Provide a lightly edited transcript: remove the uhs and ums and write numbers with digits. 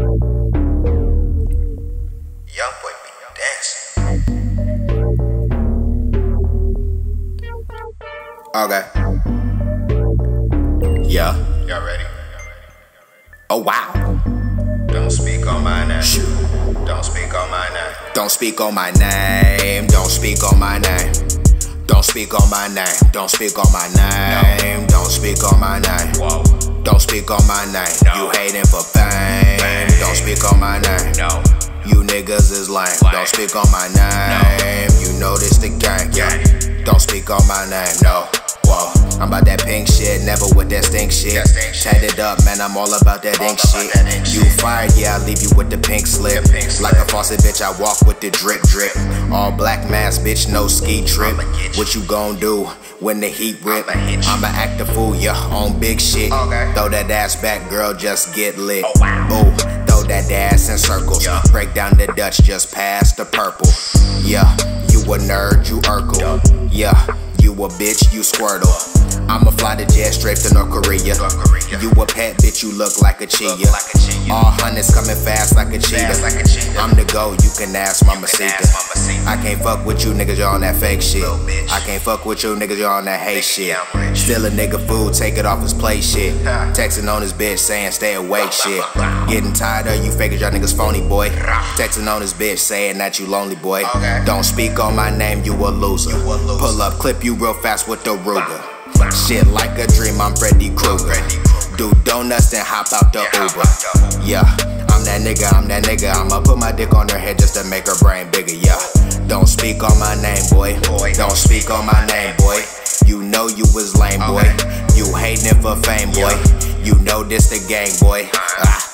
Young boy be dancing. Okay. Yeah. Y'all ready? Oh wow. Don't speak on my name. Don't speak on my name. Don't speak on my name. Don't speak on my name. Don't speak on my name. Don't speak on my name. Don't speak on my name. Whoa. Don't speak on my name. No. You hating for fame. Don't speak on my name. No. You niggas is lame. Don't speak on my name. You know this the gang. Yeah. Don't speak on my name. No. Whoa. I'm about that pink shit, never with that stink shit. Tatted up, man, I'm all about that ink shit. You fired, yeah, I leave you with the pink slip. Like a faucet, bitch, I walk with the drip drip. All black mask, bitch, no ski trip. What you gon' do when the heat rip? I'ma act a fool, yeah, on big shit. Throw that ass back, girl, just get lit. Ooh, throw that ass in circles. Break down the Dutch, just past the purple. Yeah, you a nerd, you Urkel. Yeah, you a bitch, you Squirtle. I'ma fly the jet straight to North Korea. You a pet, bitch, you look like a cheetah. All hundreds coming fast like a cheetah. I'm the GOAT, you can ask Mamacita. I can't fuck with you niggas, y'all on that fake shit. I can't fuck with you niggas, y'all on that hate shit. Steal a nigga food, take it off his plate shit. Texting on his bitch saying stay awake shit. Getting tired of you fakers, y'all niggas phony boy. Texting on his bitch saying that you lonely boy. Don't speak on my name, you a loser. Pull up, clip you real fast with the Ruger. Shit like a dream, I'm Freddy Krueger. Do donuts, then hop out the Uber. Yeah, I'm that nigga, I'ma put my dick on her head just to make her brain bigger, yeah. Don't speak on my name, boy. Don't speak on my name, boy. You know you was lame, boy. You hating for fame, boy. You know this the gang, boy.